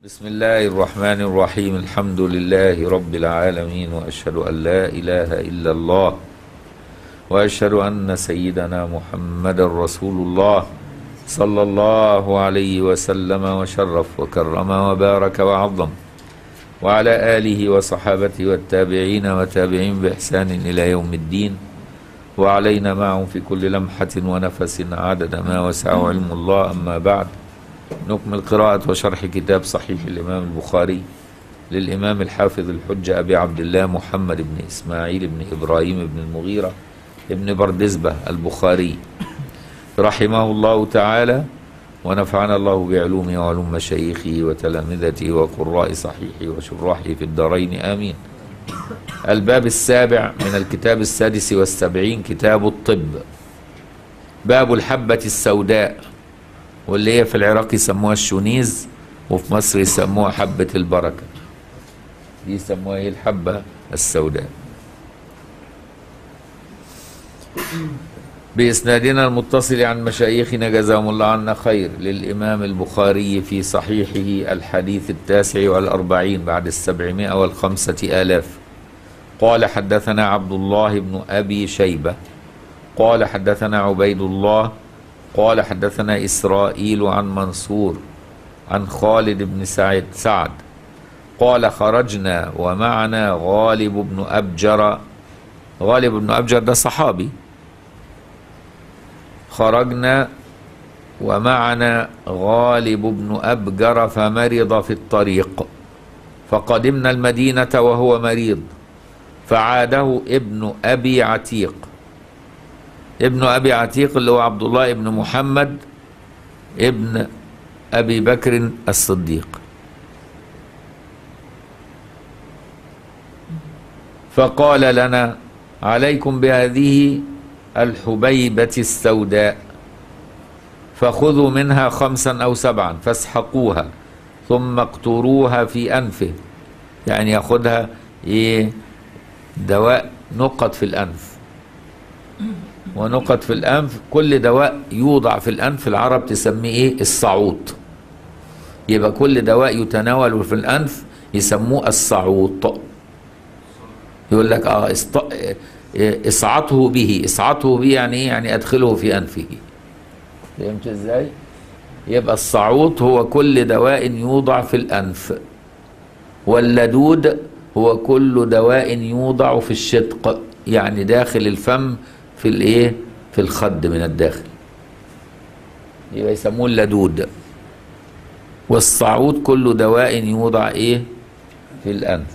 بسم الله الرحمن الرحيم. الحمد لله رب العالمين، وأشهد أن لا إله إلا الله، وأشهد أن سيدنا محمد رسول الله صلى الله عليه وسلم وشرف وكرم وبارك وعظم، وعلى آله وصحابته والتابعين وتابعين بإحسان إلى يوم الدين، وعلينا معهم في كل لمحة ونفس عدد ما وسع علم الله. أما بعد، نكمل قراءة وشرح كتاب صحيح الإمام البخاري للإمام الحافظ الحجة أبي عبد الله محمد بن إسماعيل بن إبراهيم بن المغيرة بن بردزبة البخاري رحمه الله تعالى، ونفعنا الله بعلومه وعلوم مشايخه وتلامذته وقراء صحيحه وشراحه في الدارين آمين. الباب السابع من الكتاب السادس والسبعين، كتاب الطب. باب الحبة السوداء، واللي هي في العراق يسموها الشونيز، وفي مصر يسموها حبة البركة. دي يسموها ايه؟ الحبة السوداء. بإسنادنا المتصل عن مشايخنا جزاهم الله عنا خير، للإمام البخاري في صحيحه الحديث 49 بعد 705 قال: حدثنا عبد الله بن أبي شيبة قال حدثنا عبيد الله قال حدثنا إسرائيل عن منصور عن خالد بن سعد قال: خرجنا ومعنا غالب بن أبجر. غالب بن أبجر ده صحابي. خرجنا ومعنا غالب بن أبجر فمرض في الطريق، فقدمنا المدينة وهو مريض، فعاده ابن أبي عتيق. ابن أبي عتيق اللي هو عبد الله بن محمد ابن أبي بكر الصديق. فقال لنا: عليكم بهذه الحبيبة السوداء، فخذوا منها 5 أو 7 فاسحقوها، ثم اقتروها في أنفه. يعني ياخدها دواء نقط في الأنف. ونقط في الأنف، كل دواء يوضع في الأنف العرب تسميه الصعوط. يبقى كل دواء يتناول في الأنف يسموه الصعوط. يقول لك اصعته به. اصعته به يعني ايه؟ يعني ادخله في أنفه. فهمت ازاي؟ يبقى الصعوط هو كل دواء يوضع في الأنف، واللدود هو كل دواء يوضع في الشدق، يعني داخل الفم، في الايه؟ في الخد من الداخل، يبقى يسموه اللدود. والصعود كل دواء يوضع ايه؟ في الانف.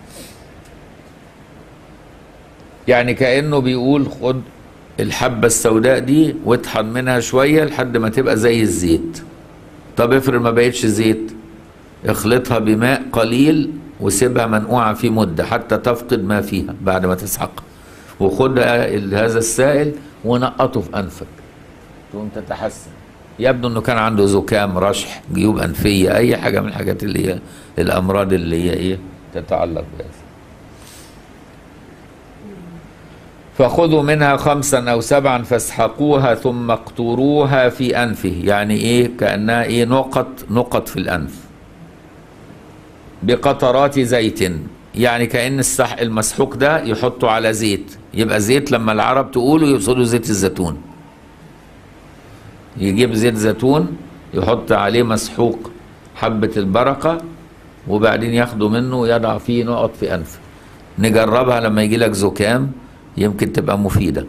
يعني كأنه بيقول: خد الحبة السوداء دي واطحن منها شوية لحد ما تبقى زي الزيت. طب افرض ما بقتش زيت، اخلطها بماء قليل وسيبها منقوعة في مدة حتى تفقد ما فيها بعد ما تسحقها، وخد هذا السائل ونقطه في أنفك، تقوم تتحسن. يبدو أنه كان عنده زكام، رشح، جيوب أنفية، أي حاجة من الحاجات اللي هي الأمراض اللي هي إيه تتعلق بهذا. فخذوا منها 5 أو 7 فاسحقوها ثم اقتروها في أنفه. يعني إيه؟ كأنها إيه؟ نقط في الأنف بقطرات زيت. يعني كأن المسحوق ده يحطه على زيت، يبقى زيت. لما العرب تقولوا يقصدوا زيت الزيتون. يجيب زيت زيتون يحط عليه مسحوق حبة البركة، وبعدين ياخدوا منه ويضع فيه نقط في أنفه. نجربها لما يجي لك زكام، يمكن تبقى مفيدة.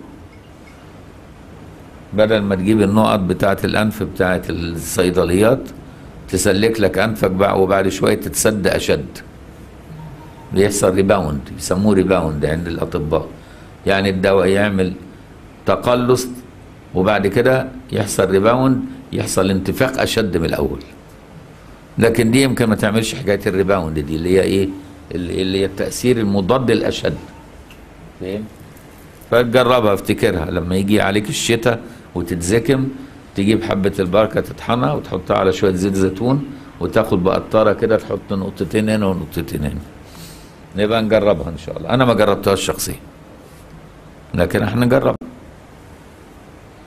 بدل ما تجيب النقط بتاعة الأنف بتاعة الصيدليات، تسلك لك أنفك بقى، وبعد شوية تتسد أشد، بيحصل ريباوند. يسموه ريباوند عند الأطباء. يعني الدواء يعمل تقلص، وبعد كده يحصل ريباوند، يحصل انتفاخ أشد من الأول. لكن دي يمكن ما تعملش حكاية الريباوند دي، اللي هي إيه؟ اللي هي التأثير المضاد الأشد. فاهم؟ فتجربها، افتكرها لما يجي عليك الشتاء وتتزكم، تجيب حبة البركة تطحنها وتحطها على شوية زيت زيتون، وتاخد بقطارة كده تحط نقطتين هنا ونقطتين هنا. نبقى نجربها ان شاء الله. انا ما جربتهاش شخصيا، لكن احنا نجرب.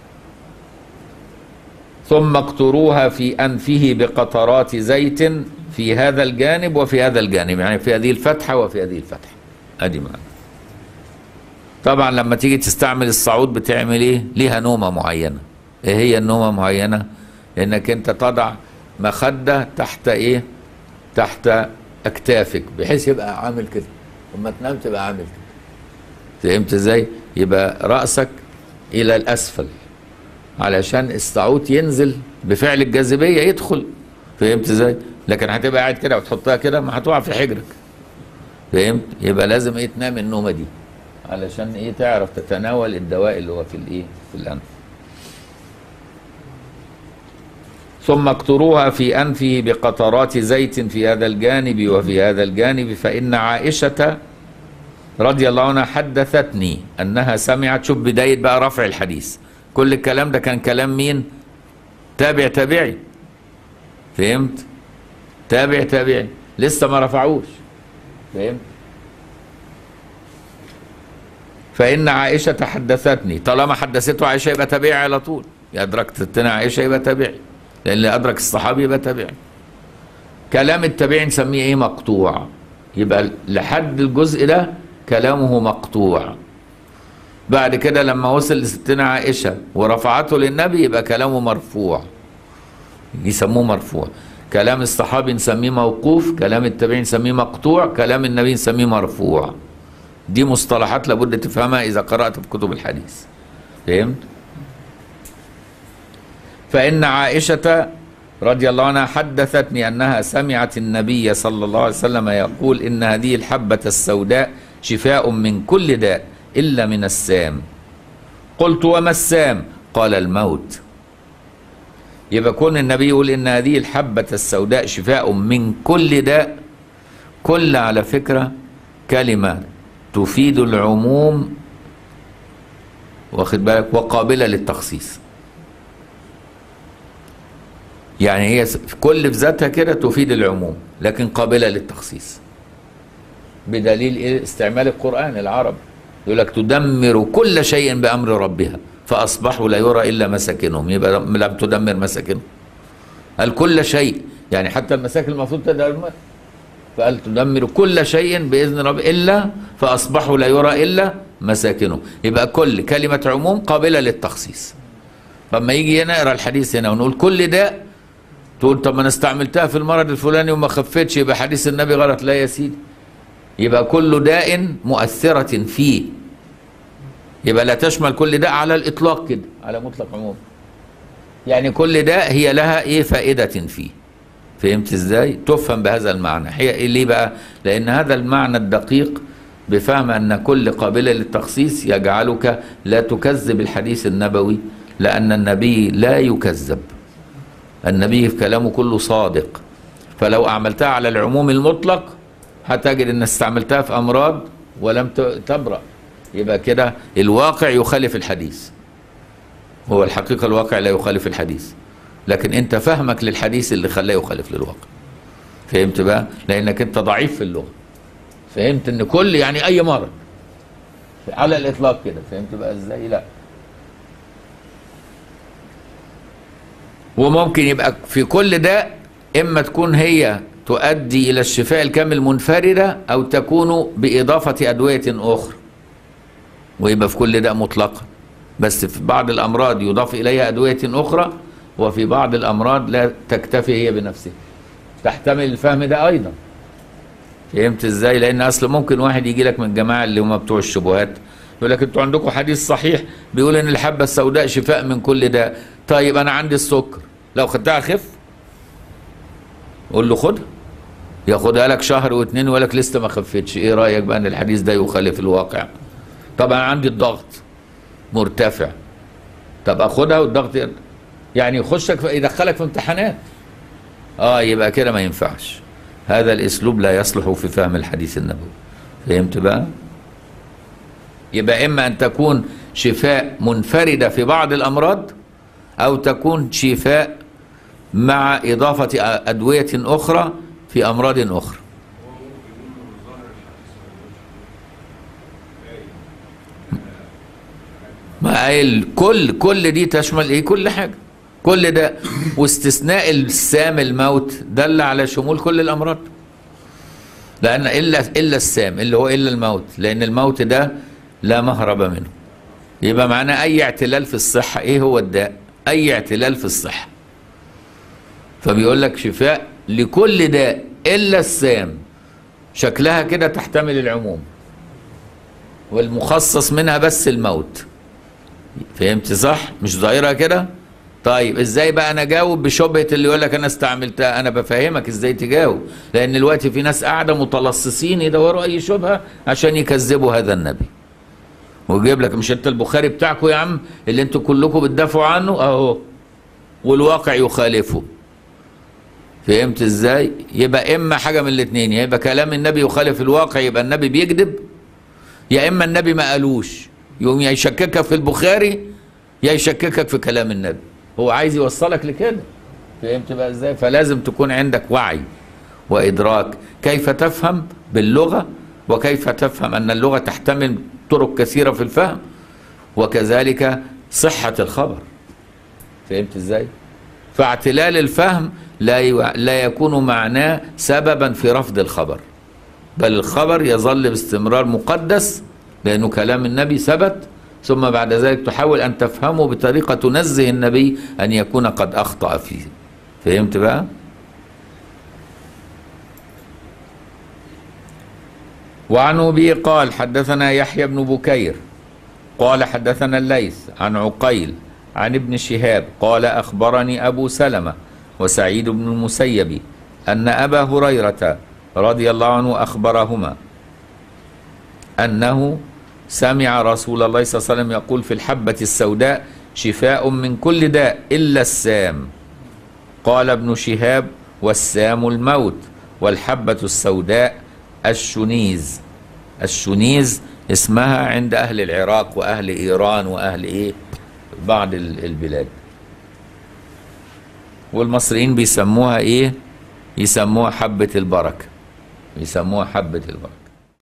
ثم اقتروها في أنفه بقطرات زيت في هذا الجانب وفي هذا الجانب، يعني في هذه الفتحة وفي هذه الفتحة. ادي معنى. طبعا لما تيجي تستعمل الصعود بتعمل ايه؟ ليها نومة معينة. ايه هي النومة معينة؟ انك انت تضع مخدة تحت ايه؟ تحت اكتافك، بحيث يبقى عامل كده، لما تنام تبقى عامل كده. فهمت ازاي؟ يبقى رأسك الى الاسفل علشان الصعود ينزل بفعل الجاذبية يدخل. فهمت ازاي؟ لكن هتبقى قاعد كده وتحطها كده ما هتقع في حجرك. فهمت؟ يبقى لازم ايه؟ تنام النومة دي علشان ايه؟ تعرف تتناول الدواء اللي هو في الايه؟ في الانف. ثم اقطروها في انفه بقطرات زيت في هذا الجانب وفي هذا الجانب، فان عائشة رضي الله عنها حدثتني انها سمعت. شوف بداية بقى رفع الحديث. كل الكلام ده كان كلام مين؟ تابع تابعي. فهمت؟ تابع تابعي لسه ما رفعوش. فهمت؟ فإن عائشة حدثتني، طالما حدثته عائشة يبقى تابعي على طول. أدركت ستنا عائشة يبقى تابعي، لأن اللي أدرك الصحابي يبقى تابعي. كلام التابعي نسميه إيه؟ مقطوع. يبقى لحد الجزء ده كلامه مقطوع. بعد كده لما وصل لستنا عائشة ورفعته للنبي يبقى كلامه مرفوع، يسموه مرفوع. كلام الصحابي نسميه موقوف، كلام التابعي نسميه مقطوع، كلام النبي نسميه مرفوع. دي مصطلحات لابد تفهمها إذا قرأت في كتب الحديث. فهمت؟ فإن عائشة رضي الله عنها حدثتني أنها سمعت النبي صلى الله عليه وسلم يقول إن هذه الحبة السوداء شفاء من كل داء إلا من السام. قلت وما السام؟ قال الموت. يبقى كون النبي يقول إن هذه الحبة السوداء شفاء من كل داء، كل على فكرة كلمة تفيد العموم، واخد بالك، وقابلة للتخصيص. يعني هي كل في ذاتها كده تفيد العموم لكن قابلة للتخصيص، بدليل إيه؟ استعمال القرآن العرب. يقول لك تدمر كل شيء بأمر ربها فأصبحوا لا يرى إلا مساكنهم. يبقى لم تدمر مساكنهم، قال كل شيء، يعني حتى المساكن المفروض تدمر، فقال تدمر كل شيء بإذن رب إلا فأصبحوا لا يرى إلا مساكنهم. يبقى كل كلمة عموم قابلة للتخصيص. فلما يجي نقرا الحديث هنا ونقول كل داء، تقول طب ما انا استعملتها في المرض الفلاني وما خفتش، يبقى حديث النبي غلط. لا يا سيدي، يبقى كل داء مؤثرة فيه، يبقى لا تشمل كل داء على الإطلاق كده على مطلق عموم، يعني كل داء هي لها ايه؟ فائدة فيه. فهمت ازاي؟ تفهم بهذا المعنى. هي ليه بقى؟ لأن هذا المعنى الدقيق بفهم أن كل قابلة للتخصيص يجعلك لا تكذب الحديث النبوي، لأن النبي لا يكذب، النبي في كلامه كله صادق. فلو أعملتها على العموم المطلق هتجد أن استعملتها في أمراض ولم تبرأ، يبقى كده الواقع يخالف الحديث. هو الحقيقة الواقع لا يخالف الحديث، لكن أنت فهمك للحديث اللي خلاه يخالف للواقع. فهمت بقى؟ لأنك أنت ضعيف في اللغة. فهمت أن كل يعني أي مرض على الإطلاق كده. فهمت بقى إزاي؟ لا، وممكن يبقى في كل ده إما تكون هي تؤدي إلى الشفاء الكامل منفردة، أو تكون بإضافة أدوية أخرى، ويبقى في كل ده مطلقا. بس في بعض الأمراض يضاف إليها أدوية أخرى، وفي بعض الأمراض لا تكتفي هي بنفسها. تحتمل الفهم ده أيضا. فهمت إزاي؟ لأن أصل ممكن واحد يجي لك من الجماعة اللي هم بتوع الشبهات يقول لك أنتوا عندكم حديث صحيح بيقول إن الحبة السوداء شفاء من كل ده. طيب أنا عندي السكر، لو خدتها أخف؟ قول له خدها، ياخدها لك شهر واتنين ويقول لك لسه ما خفتش. إيه رأيك بقى إن الحديث ده يخالف الواقع؟ طبعا عندي الضغط مرتفع، طب أخدها والضغط يعني يخشك يدخلك في امتحانات. يبقى كده ما ينفعش. هذا الاسلوب لا يصلح في فهم الحديث النبوي. فهمت بقى؟ يبقى اما ان تكون شفاء منفردة في بعض الامراض، او تكون شفاء مع اضافة ادوية اخرى في امراض اخرى. ما قايل كل دي تشمل ايه؟ كل حاجة. كل ده، واستثناء السام الموت دل على شمول كل الأمراض، لأن إلا السام اللي هو إلا الموت، لأن الموت ده لا مهرب منه. يبقى معناه أي اعتلال في الصحة. إيه هو الداء؟ أي اعتلال في الصحة. فبيقول لك شفاء لكل داء إلا السام، شكلها كده تحتمل العموم، والمخصص منها بس الموت. فهمت صح؟ مش ظاهرة كده؟ طيب ازاي بقى انا اجاوب بشبهة اللي يقول لك انا استعملتها؟ انا بفهمك ازاي تجاوب، لان دلوقتي في ناس قاعدة متلصصين يدوروا اي شبهة عشان يكذبوا هذا النبي، ويجيب لك مش انت البخاري بتاعكم يا عم اللي انتوا كلكم بتدافعوا عنه اهو، والواقع يخالفه. فهمت ازاي؟ يبقى اما حاجة من الاثنين، يبقى كلام النبي يخالف الواقع يبقى النبي بيكذب، يا اما النبي ما قالوش يقوم يا يشككك في البخاري يا يشككك في كلام النبي. هو عايز يوصلك لكده. فهمت بقى ازاي؟ فلازم تكون عندك وعي وادراك كيف تفهم باللغة، وكيف تفهم ان اللغة تحتمل طرق كثيرة في الفهم، وكذلك صحة الخبر. فهمت ازاي؟ فاعتلال الفهم لا يكون معناه سببا في رفض الخبر، بل الخبر يظل باستمرار مقدس لأنه كلام النبي ثبت، ثم بعد ذلك تحاول أن تفهمه بطريقة تنزه النبي أن يكون قد أخطأ فيه. فهمت بقى؟ وعن أبي قال حدثنا يحيى بن بكير قال حدثنا الليث عن عقيل عن ابن شهاب قال أخبرني أبو سلمة وسعيد بن المسيب أن أبا هريرة رضي الله عنه أخبرهما أنه سمع رسول الله صلى الله عليه وسلم يقول في الحبة السوداء شفاء من كل داء إلا السام. قال ابن شهاب والسام الموت، والحبة السوداء الشنيز. الشنيز اسمها عند أهل العراق وأهل إيران وأهل بعض البلاد، والمصريين بيسموها يسموها حبة البركة، يسموها حبة البركة.